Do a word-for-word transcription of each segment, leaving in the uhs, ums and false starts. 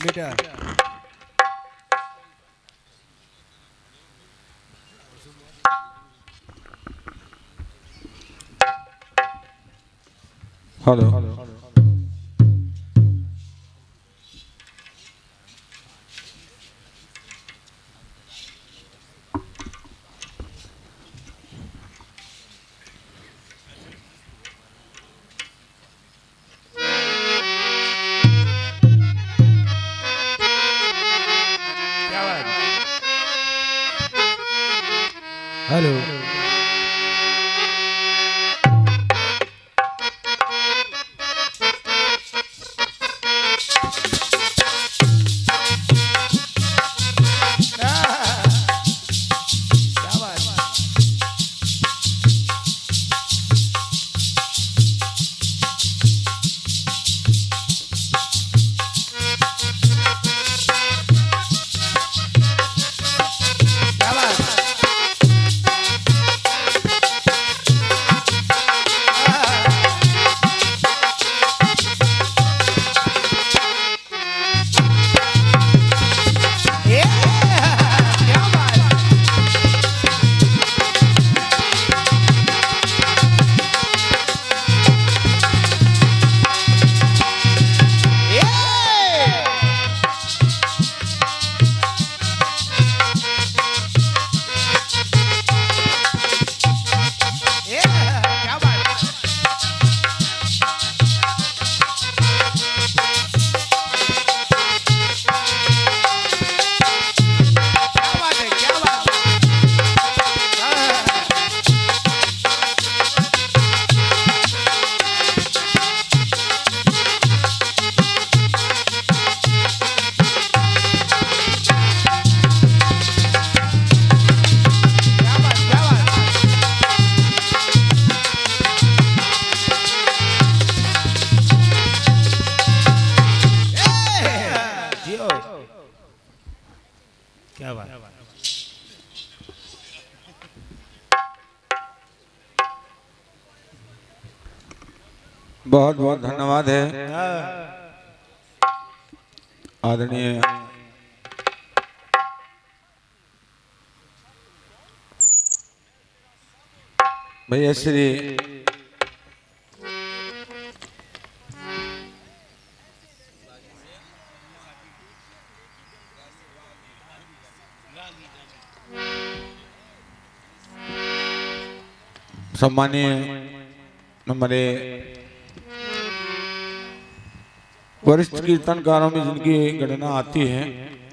बेटा hello hello क्या बात बहुत बहुत धन्यवाद है आदरणीय भैया श्री सम्मानीय हमारे वरिष्ठ कीर्तनकारों में जिनकी गणना आती है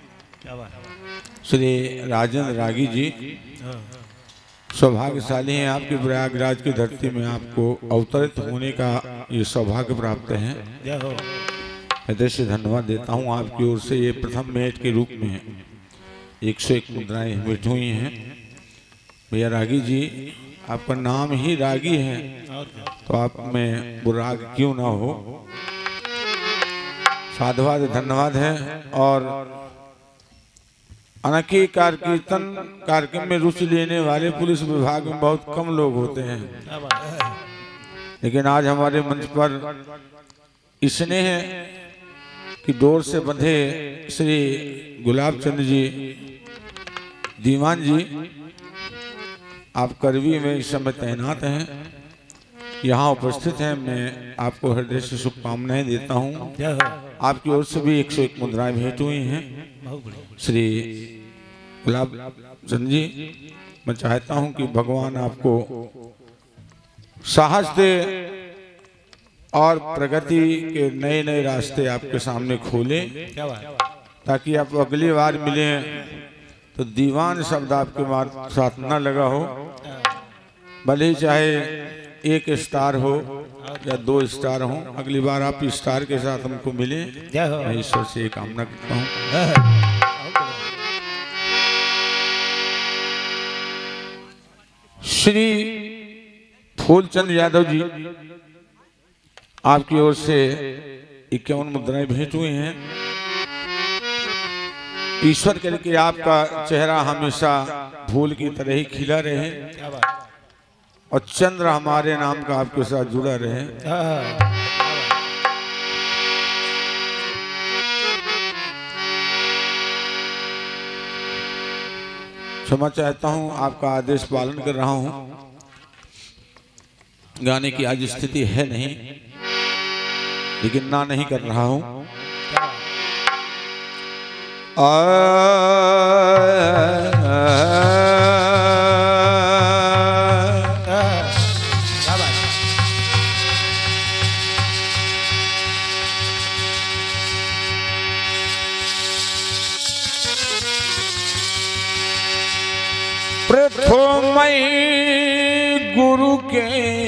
श्री राजेंद्र रागी जी सौभाग्यशाली हैं। आपके प्रयागराज की धरती में आपको अवतरित होने का ये सौभाग्य प्राप्त है। हृदय से धन्यवाद देता हूँ आपकी ओर से। ये प्रथम भेंट के रूप में एक सौ एक मुद्राएं भेंट हुई हैं। भैया रागी जी आपका नाम ही रागी है तो आप में वो राग क्यों ना हो। साधुवाद धन्यवाद है। और अनकी कार कीर्तन कार्यक्रम में रुचि लेने वाले पुलिस विभाग में बहुत कम लोग होते हैं, लेकिन आज हमारे मंच पर इसने है कि डोर से बंधे श्री गुलाब चंद जी दीवान जी आप करवी में इस समय तैनात हैं, यहाँ उपस्थित हैं। मैं आपको हृदय से शुभकामनाएं देता हूँ। आपकी ओर से भी एक सौ एक मुद्राएं भेंट हुई हैं। श्री गुलाब चंद जी मैं चाहता हूँ कि भगवान आपको साहस दे और प्रगति के नए नए रास्ते आपके सामने खोले, ताकि आप अगली बार मिले तो दीवान शब्द आपके साथ न लगा हो। भले ही चाहे एक स्टार हो या दो स्टार हो, अगली बार आप स्टार के साथ हमको मिले। मैं ईश्वर से कामना करता हूँ। श्री फूलचंद यादव जी आपकी ओर से इक्यावन मुद्राएं भेंट हुई हैं। ईश्वर के लिए आपका चेहरा हमेशा फूल की तरह ही खिला रहे और चंद्र हमारे नाम का आपके साथ जुड़ा रहे। क्षमा चाहता हूं, आपका आदेश पालन कर रहा हूं। गाने की आज स्थिति है नहीं, लेकिन ना नहीं कर रहा हूं। आ, प्रथमई गुरु के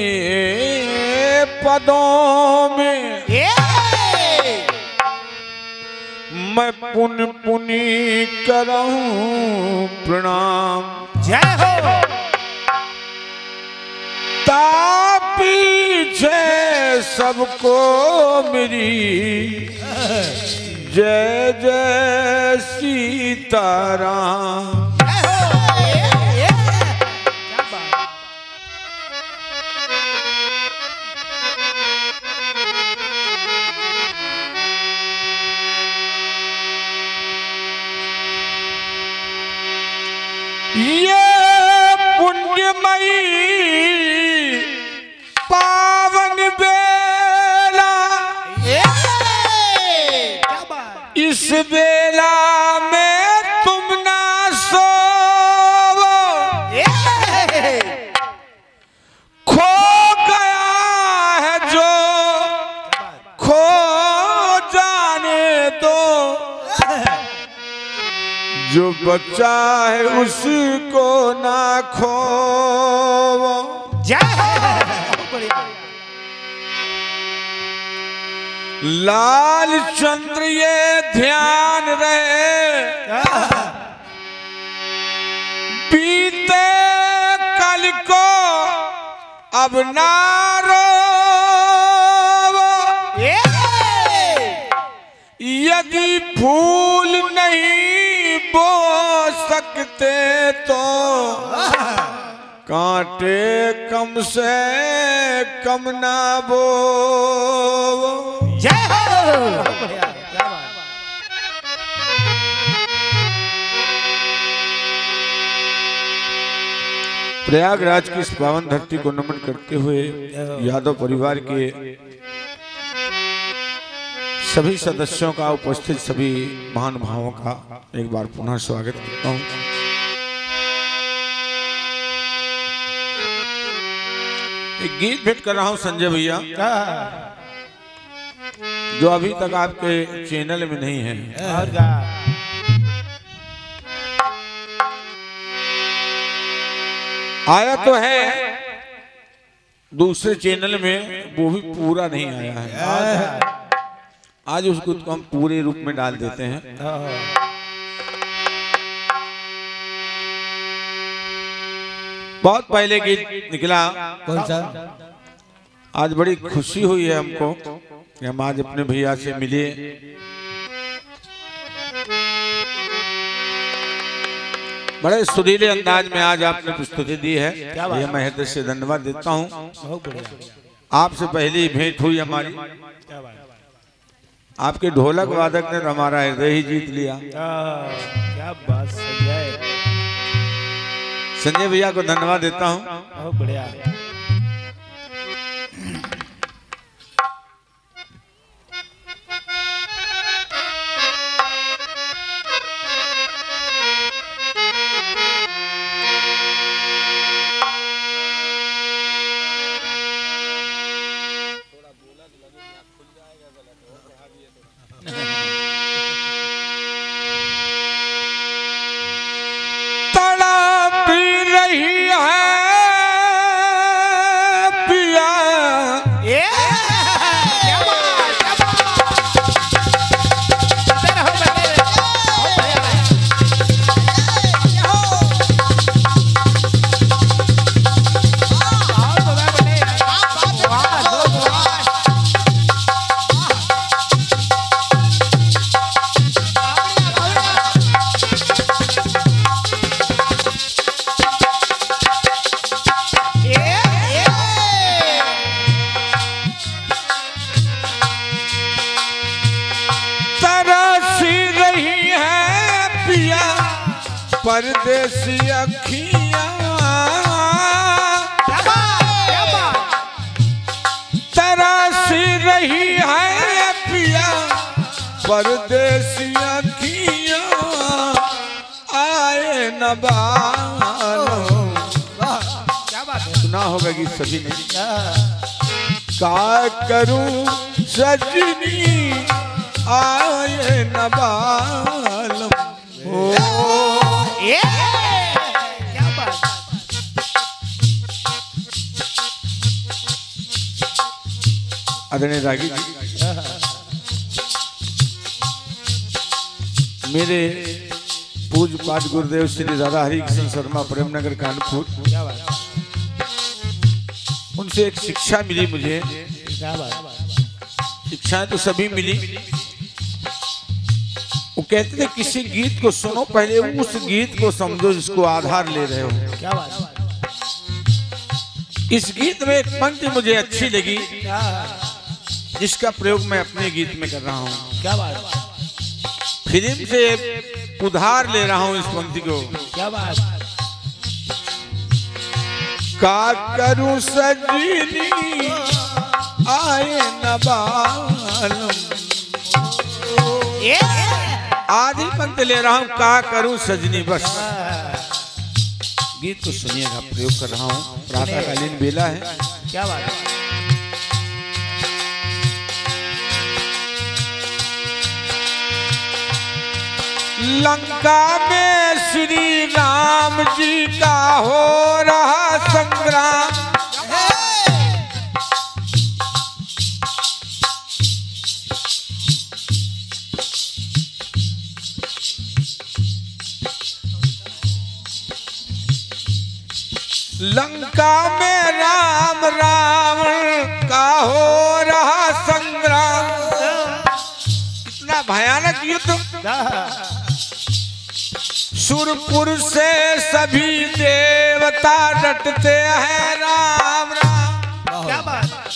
पदों में मैं पुन पुनि करूं प्रणाम। जय हो। पीछे सबको मेरी जय जय सीताराम। ये पुण्यमयी पावन बेला, इस बेला में तुम ना सोवो, खो गया है जो खो जाने दो, जो बच्चा है उसको ना खोवो। लाल चंद्र ये ध्यान रहे, बीते कल को अब ना रोवो, यदि फूल नहीं बो सकते तो कांटे कम से कम ना बो। जय हो। प्रयागराज की इस पावन धरती को नमन करते हुए यादव परिवार के सभी सदस्यों का, उपस्थित सभी महानुभावों का एक बार पुनः स्वागत करता हूं। एक गीत भेंट कर रहा हूं संजय भैया, जो अभी तक आपके चैनल में नहीं है। आया तो है दूसरे चैनल में, वो भी पूरा नहीं आया है। आज उसको तो हम पूरे रूप में डाल देते हैं। बहुत पहले गीत निकला, कौन सा? आज बड़ी खुशी हुई है हमको कि हम आज अपने भैया से मिले। बड़े सुरीले अंदाज में आज आपने प्रस्तुति दी है, ये मैं हृदय से धन्यवाद देता हूँ। आपसे पहली भेंट हुई हमारी, आपके ढोलक वादक ने हमारा हृदय ही जीत लिया। क्या बात संजय। संजय भैया को धन्यवाद देता हूँ। बहुत बढ़िया। तड़प रही है परदेसी अखियां तरस रही है पिया, परदेसी अखियां आए न बालो। सुना होगा गीत सभी ने। का करूं सजनी आए न बालो। ये क्या बात। आदरणीय रागी जी, मेरे पूज्य पाठ गुरुदेव श्री राधा हरि कृष्ण शर्मा प्रेमनगर कानपुर, उनसे एक शिक्षा मिली मुझे। शिक्षाएं तो सभी मिली। वो कहते थे किसी गीत को सुनो, पहले उस गीत को समझो जिसको आधार ले रहे हो। क्या बात। इस गीत में एक पंक्ति मुझे अच्छी लगी, जिसका प्रयोग मैं अपने गीत में कर रहा हूँ। क्या बात। फिल्म से उधार ले रहा हूँ इस पंक्ति को। क्या बात। का करूं सजनी आए न बालो। आधी पंक्ति ले रहा हूँ, का करूं सजनी बस। गीत को सुनिएगा, प्रयोग कर रहा हूँ। प्रातःकालीन बेला है। क्या बात। लंका में श्री राम जी का हो रहा संग्राम। लंका में राम रावण का हो रहा संग्राम। इतना भयानक युद्ध। सुरपुर से सभी देवता डटते हैं राम राम। क्या बात।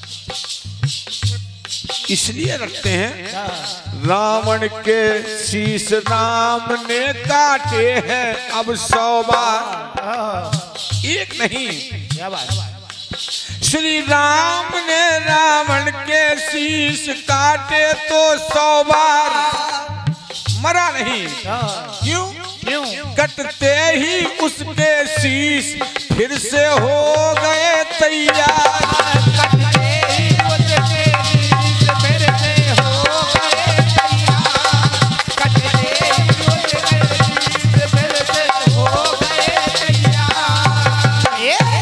इसलिए रखते हैं, रावण के शीश राम ने काटे हैं अब सौ बार, एक नहीं। क्या बात। श्री राम ने रावण के शीश काटे तो सौ बार, मरा नहीं। क्यों? क्यों? कटते ही उसके शीश फिर से हो गए तैयार। कटते ही उसके शीश फिर से हो गए तैयार। कटते ही उसके शीश फिर से हो गए तैयार।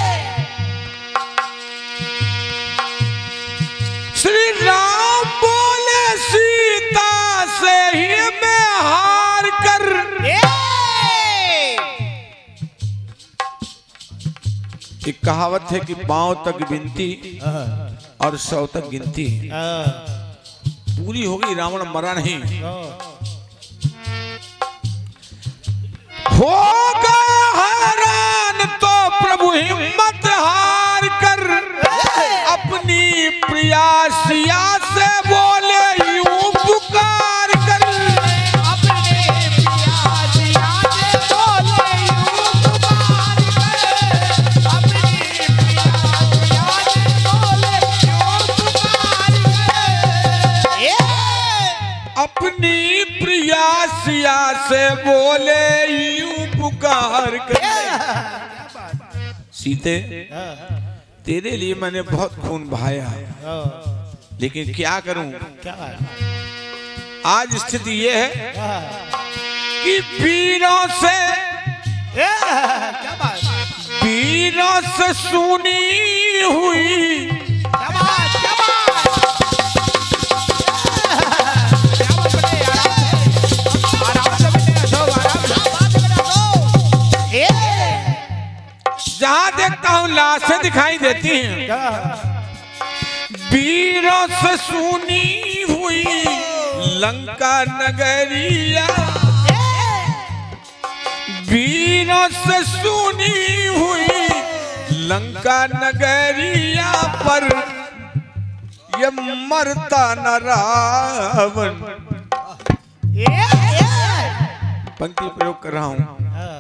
श्री राम बोले सीता से ही मैं हार कर। एक कहावत है कि पांव तक बिनती और सौ तक गिनती। पूरी हो गई, रावण मरा नहीं। हो गए हैरान तो प्रभु हिम्मत हार कर अपनी प्रियासिया से बोले यूं पुकार कर। अपने प्रियासिया से बोले यूं पुकार कर। अपनी प्रियासिया से बोले यूं पुकार कर। अपनी प्रियासिया से बोले यूं पुकार कर। सीते, तेरे लिए मैंने बहुत खून बहाया, लेकिन क्या करूं। क्या आज स्थिति ये है कि वीरों से क्या बात। वीरों से सुनी हुई क्या बात। क्या बात। आराम से बेटे, सो आराम से। जहां देखता हूं लाशें दिखाई देती हैं। वीरों से सुनी हुई लंका नगरिया, वीरों से सुनी हुई लंका नगरिया पर ये मरता न रावण। पंक्ति प्रयोग कर रहा हूं।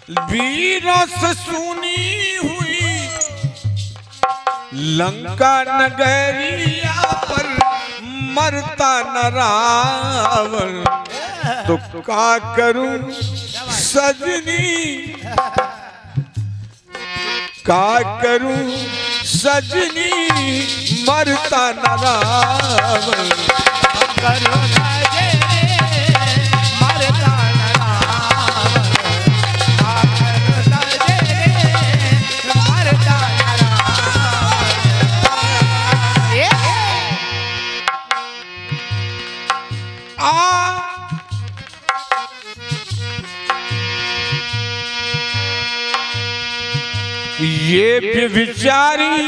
वीरों से सुनी हुई लंका नगरिया पर मरता न रावण, तो का करूं सजनी, का करूं सजनी, मरता न रावण, करो सजनी, मरता न रावण, करो सजनी, मरता न रावण। ये आ ये व्यभिचारी,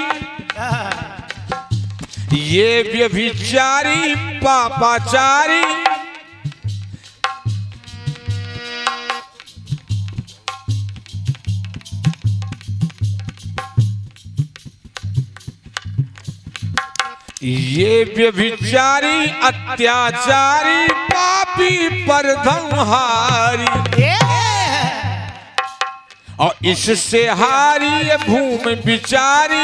ये व्यभिचारी पापाचारी, ये व्यभिचारी अत्याचारी पापी परधमहारी, और इससे हारी ये भूमि बिचारी,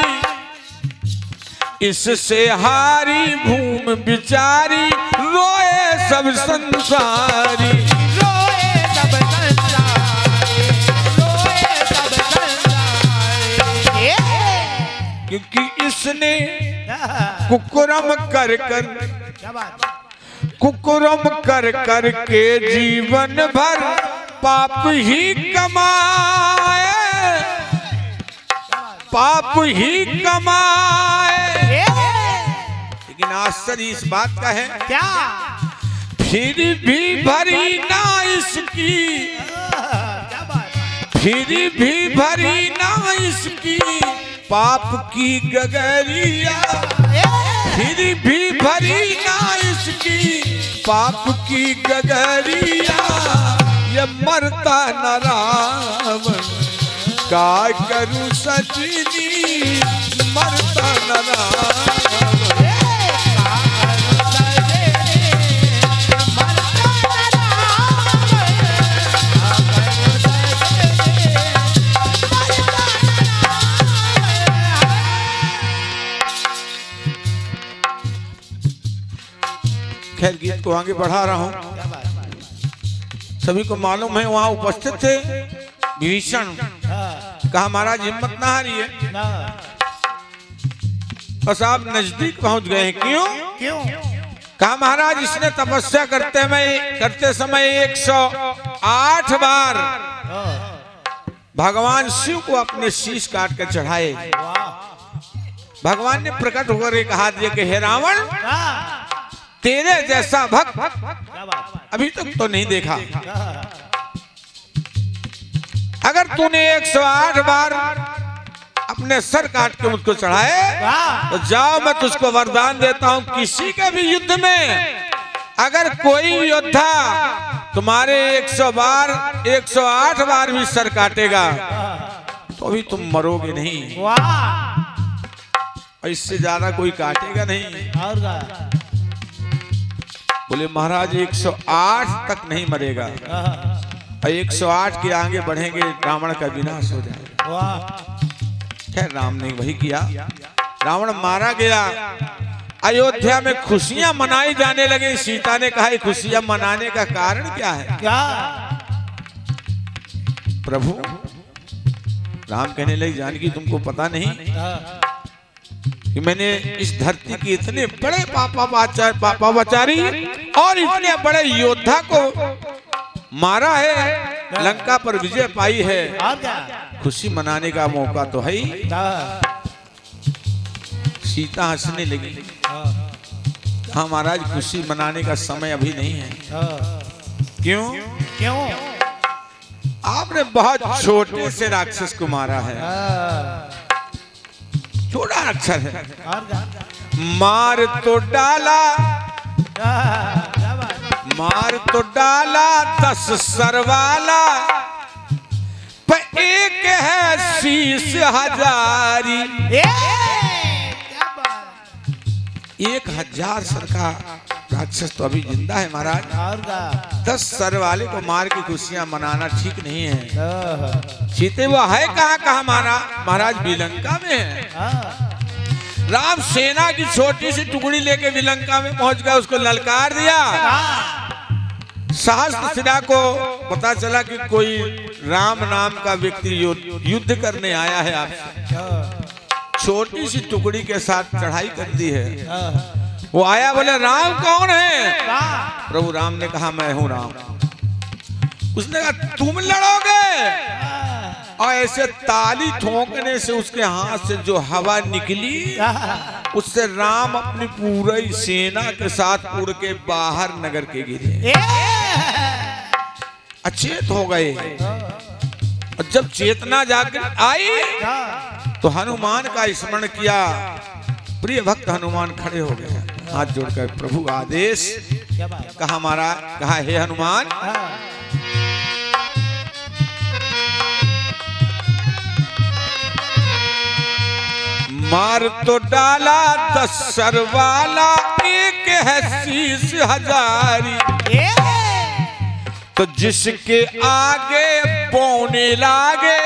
इससे हारी भूमि बिचारी, रोए सब संसारी, रोए सब संसारी, रोए सब संसारी। ये क्योंकि इसने कुकुरम कर कर, क्या बात, कुकुरम कर कर के जीवन भर पाप ही कमाए, पाप ही कमाए। लेकिन आश्चर्य इस बात का है क्या, फिर भी भरी ना इसकी, क्या बात, फिर भी भरी ना इसकी पाप की गगरिया, फिर भी भरी ना इसकी पाप की गगरिया, ये मरता न रावण, का करूं सजनी, मरता न रावण, खैर गीत को आगे बढ़ा रहा हूं। सभी को मालूम है वहां उपस्थित थे विभीषण, कहा महाराज हिम्मत ना हारिए, बस आप नजदीक पहुंच गए हैं। क्यों क्यों, कहा महाराज इसने तपस्या करते में करते समय एक सौ आठ बार भगवान शिव को अपने शीश काट कर चढ़ाए। भगवान ने प्रकट होकर एक हाथ दिया कि हे रावण, तेरे जैसा भक्त अभी तक तो नहीं देखा। अगर तूने एक सौ आठ बार अपने सर काट के मुझको चढ़ाए तो जाओ, मैं तुझको वरदान देता हूं, किसी के भी युद्ध में अगर कोई योद्धा तुम्हारे एक सौ बार एक सौ आठ बार भी सर काटेगा तो भी तुम मरोगे नहीं। और इससे ज्यादा कोई काटेगा नहीं। बोले महाराज एक सौ आठ तक नहीं मरेगा, और एक सौ आठ के आगे बढ़ेंगे रावण का विनाश हो जाएगा। खैर राम ने वही किया, रावण मारा गया। अयोध्या में खुशियां मनाई जाने लगी। सीता ने कहा खुशियां मनाने का कारण क्या है? क्या प्रभु राम कहने लगे जानकी तुमको पता नहीं कि मैंने इस धरती के इतने बड़े पापाचारी पापाचारी और इतने बड़े योद्धा को मारा है, लंका पर विजय पाई है, खुशी मनाने का मौका तो है ही। सीता हंसने लगी, हाँ महाराज खुशी मनाने का समय अभी नहीं है। क्यों क्यों? आपने बहुत छोटे से राक्षस को मारा है, छोटा अक्षर है, मार तो डाला मार तो डाला दस सरवाला, पर एक है शीश हजारी। एक हजार सर का राक्षस तो अभी जिंदा है महाराज। और का दस सर वाले को मार के खुशियां मनाना ठीक नहीं है। ओह, सीते वो है कहाँ कहाँ मारा महाराज? विलंका में है। हाँ, राम सेना की छोटी सी टुकड़ी लेके विलंका में पहुंच गया, उसको ललकार दिया। सहस्त्र सेना को पता चला कि कोई राम नाम का व्यक्ति युद्ध करने आया है आपसे। छोटी सी टुकड़ी के साथ चढ़ाई कर दी है। वो आया, बोले राम कौन है? प्रभु राम ने कहा मैं हूं राम। उसने कहा तुम लड़ोगे? और ऐसे ताली ठोकने से उसके हाथ से जो हवा निकली, उससे राम अपनी पूरी सेना के साथ उड़ के बाहर नगर के गिरे, अचेत हो गए। और जब चेतना जाकर आई तो हनुमान का स्मरण किया। प्रिय भक्त हनुमान खड़े हो गए, हाथ जोड़कर प्रभु आदेश। कहा मारा, कहा हे हनुमान, मार तो डाला दस सर वाला, एक है शीश हजारी। तो जिसके आगे पौने लागे,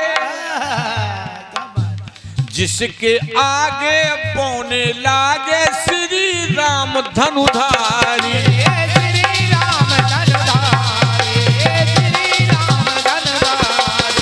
जिसके आगे पौने लागे श्री राम धनुधारी। श्री राम धनुधारी, श्री राम धनुधारी।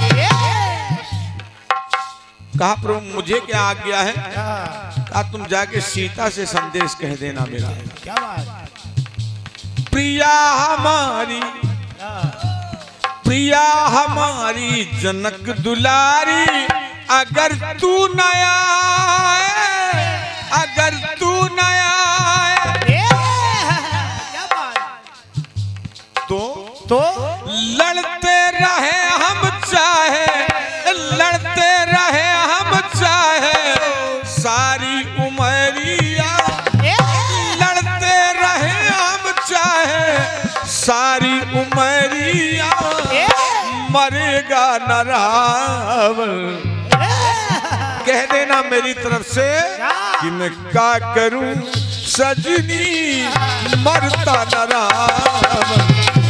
कहा प्रभु मुझे क्या आज्ञा है? कहा तुम जाके सीता से संदेश कह देना मेरा। क्या बात? प्रिया हमारी, प्रिया हमारी जनक दुलारी, अगर तू नया आए, अगर तू नया आए, क्या बात? तो तो लड़ते रहे हम चाहे, लड़ते रहे हम चाहे सारी उमरिया, लड़ते रहे हम चाहे सारी उमरिया, मरेगा न रावण। कह देना मेरी तरफ से कि मैं क्या करूं सजनी, मरता न रावण।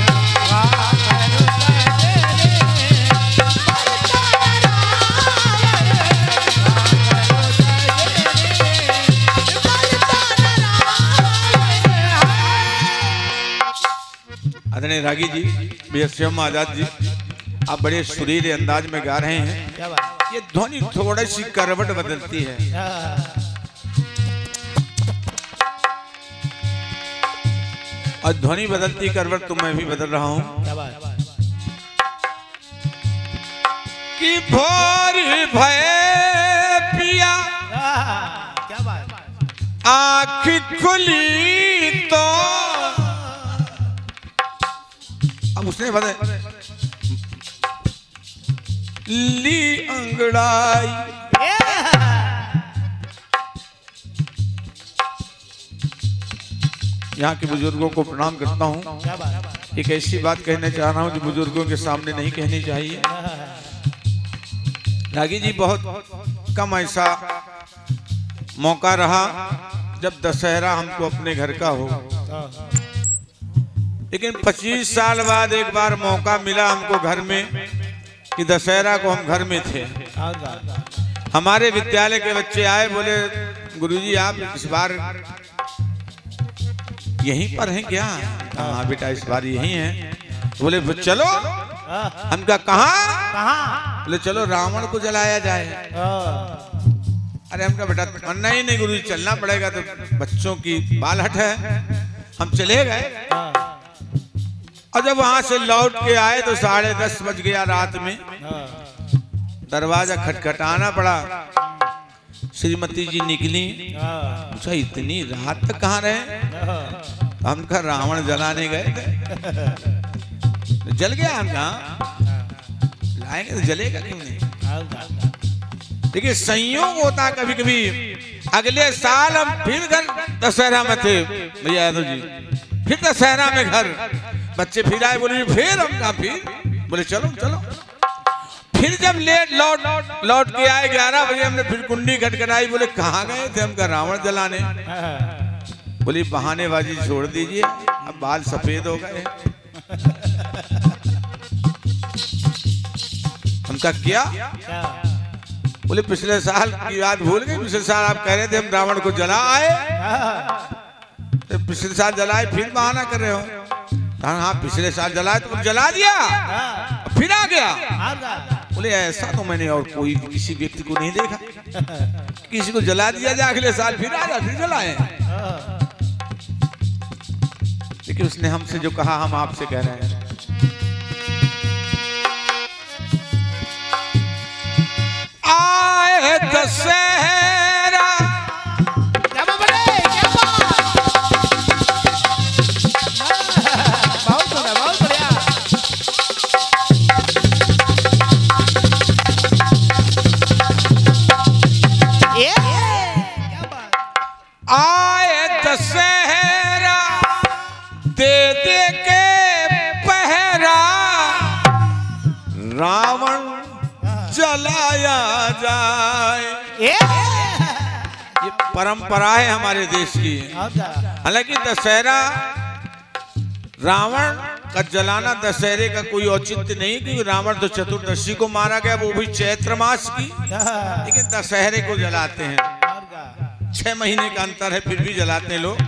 आदरणीय रागी जी, भैया शिवम आजाद जी, आप बड़े सुरीले अंदाज में गा रहे हैं। क्या बात? ये ध्वनि थोड़ी सी करवट बदलती है। और ध्वनि बदलती करवट तो मैं भी बदल रहा हूँ। क्या बात? कि भोर भय पिया, क्या बात? आँख खुली तो, अब उसने बता ली अंगड़ाई। यहाँ के बुजुर्गों को प्रणाम करता हूँ। क्या बात? एक ऐसी बात कहना चाह रहा हूँ जो बुजुर्गों के सामने नहीं कहनी चाहिए। रागी जी, बहुत कम ऐसा मौका रहा जब दशहरा हमको अपने घर का हो, लेकिन पच्चीस साल बाद एक बार मौका मिला हमको घर में कि दशहरा को हम घर में थे। हमारे विद्यालय के बच्चे आए, बोले गुरुजी आप इस बार यहीं पर हैं क्या? हाँ बेटा इस बार यहीं हैं। बोले चलो। हम कहा कहाँ? कहाँ? बोले चलो रावण को जलाया जाए। अरे हम कहा बेटा नहीं नहीं गुरुजी चलना पड़ेगा, तो बच्चों की बालहट है। हम चले गए और जब वहां से लौट के आए तो साढ़े दस बज गया रात में। दरवाजा खटखटाना पड़ा। श्रीमती जी निकली, पूछा इतनी रात तक कहाँ रहे? हम कहा रावण जलाने गए थे। जल गया। हम कहा लाएंगे तो जलेगा क्यों नहीं। देखिए संयोग होता कभी कभी। अगले साल हम फिर घर दशहरा में थे भैया यादव जी, फिर दशहरा में घर बच्चे फिर आए। बोले फिर हम कहा फिर? बोले चलो चलो। फिर जब लेट लौट लौट के आए ग्यारह बजे, हमने फिर कुंडी खटखटाई। बोले कहाँ गए थे? हम कहा रावण जलाने। बोली बहानेबाजी छोड़ दीजिए, अब बाल सफेद हो गए। उनका क्या? बोले पिछले साल की बात भूल गए? पिछले साल आप कह रहे थे हम रावण को जला आए, तो पिछले साल जलाए फिर बहाना कर रहे हो। हाँ पिछले साल जलाए तो जला दिया, फिर आ गया। बोले ऐसा तो मैंने और कोई किसी व्यक्ति को नहीं देखा, किसी को जला दिया जाए अगले साल फिर आ जा फिर जलाए। लेकिन उसने हमसे जो कहा हम आपसे कह रहे हैं। आए दशहरा क्या बात है, क्या बात, बहुत बढ़िया, बहुत बढ़िया। ये क्या बात। आए दशहरा दे दे के पहरा, रावण जलाया जाए। ये ये परंपरा है हमारे देश की। हालांकि दशहरा रावण का जलाना दशहरे का कोई औचित्य नहीं, क्योंकि रावण तो चतुर्दशी को मारा गया, वो भी चैत्र मास की, लेकिन दशहरे को जलाते हैं। छह महीने का अंतर है फिर भी जलाते हैं लोग।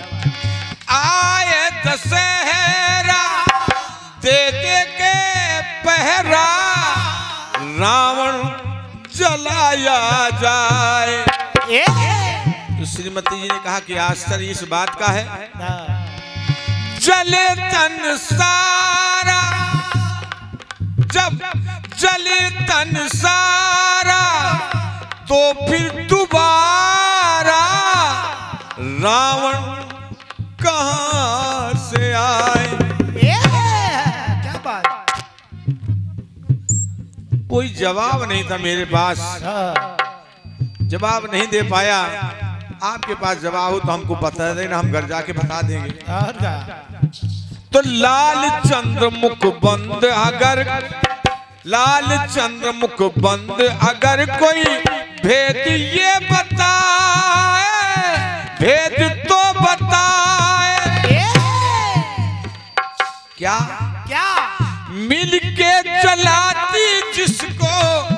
आए दशहरा दे दे के पहरा, रावण जलाया जाए। तो श्रीमती जी ने कहा कि आश्चर्य इस बात का है, जले तन सारा, जब जले तन सारा तो फिर दोबारा रावण कहां से आए। क्या बात। कोई जवाब नहीं था मेरे पास, जवाब नहीं दे पाया। आपके पास जवाब हो तो हमको बता देना, हम घर जाके बता देंगे। तो लाल चंद्र मुख बंद अगर, लाल चंद्र मुख बंद अगर कोई भेद ये बताए, भेद तो बताए। क्या क्या मिल के जलाती जिसको,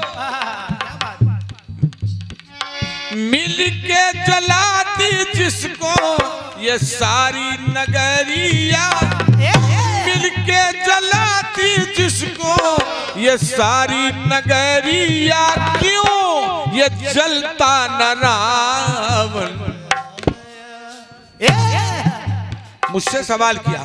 मिल के जलाती जिसको ये सारी नगरिया, मिल के जलाती जिसको ये सारी नगरिया, क्यों ये जलता न रावण। मुझसे सवाल किया,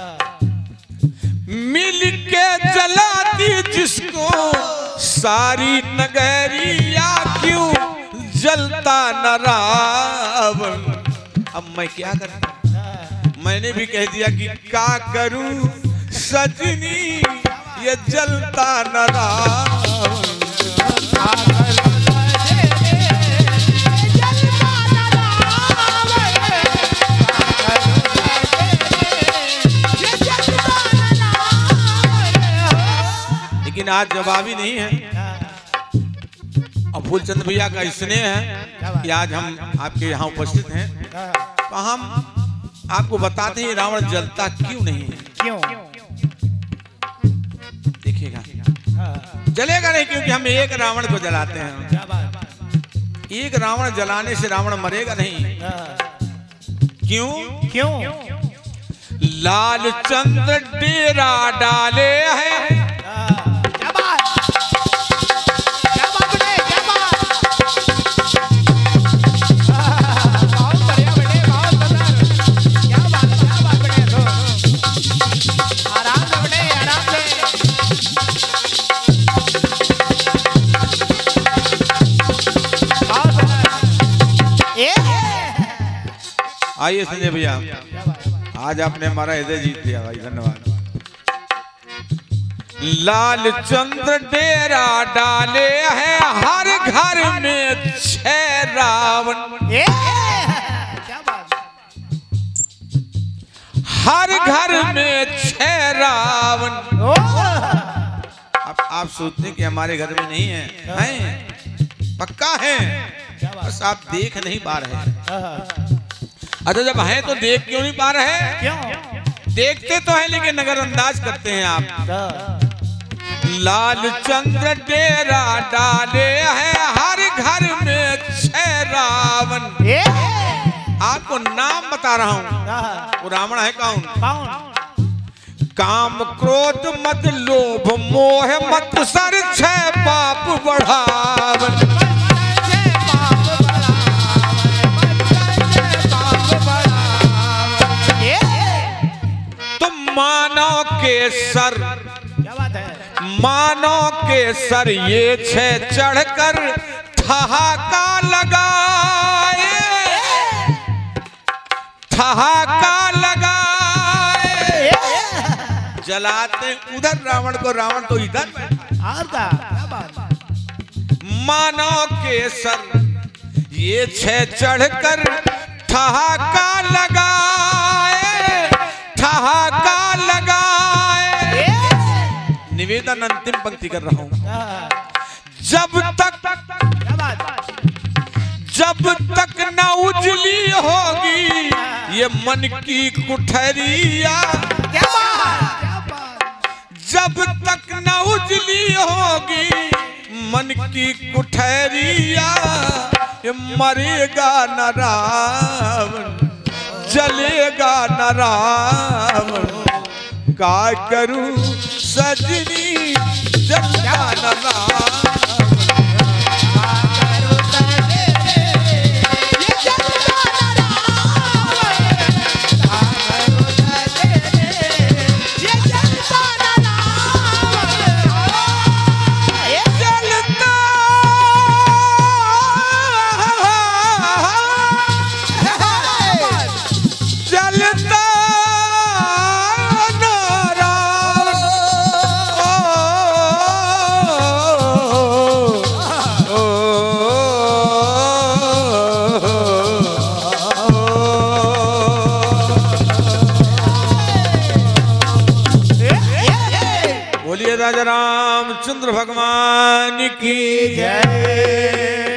मिल के जलाती जिसको सारी नगरिया, क्यों जलता न रावण। अब मैं क्या करूं? मैंने भी कह दिया कि क्या करूं सजनी, ये जलता न रावण। लेकिन आज जवाब ही नहीं है। और फूलचंद भैया का स्नेह है कि आज हम आपके यहाँ उपस्थित हैं, तो हम आपको बताते हैं रावण जलता क्यों नहीं है। क्यों? देखिएगा जलेगा नहीं, क्योंकि हम एक रावण को जलाते हैं। एक रावण जलाने से रावण मरेगा नहीं। क्यों? क्यों? लाल चंद्र डेरा डाले हैं, आइए संजय भैया, आज आपने हमारा हृदय जीत लिया भाई, धन्यवाद। लाल चंद्र डेरा डाले हैं, हर घर में छह रावण। क्या बात। हर घर में छह रावण। अब आप सोचते हैं कि हमारे घर में नहीं है, हैं, पक्का है, बस आप देख नहीं पा रहे हैं। अच्छा जब हैं तो देख क्यों नहीं पा रहे? क्यों? देखते तो हैं लेकिन नजरअंदाज करते हैं आप। लाल चंद्र डेरा डाले हैं हर घर में छह रावण। ए आपको नाम बता रहा हूँ, वो रावण है कौन? कौन? काम क्रोध मत लोभ मोह मत सर छह पाप बढ़ावन। तुम मानव के सर, क्या बात है? मानव के सर ये छह चढ़कर ठहाका लगाए, ठहाका लगाए। जलाते उधर रावण को, रावण तो इधर बैठा। और का? क्या बात? मानव के सर ये छह चढ़कर ठहाका लगाए, ठहाका लगाए। निवेदन अंतिम पंक्ति कर रहा हूं। जब तक, क्या बात? जब तक न उजली होगी ये मन की कुठरिया, क्या बात? क्या बात? जब तक न उजली होगी मन की कुठरिया, ये मरेगा न रावण, जलेगा न रावण। का करूं सजनी जलेगा न रावण। राजा रामचंद्र भगवान की जय।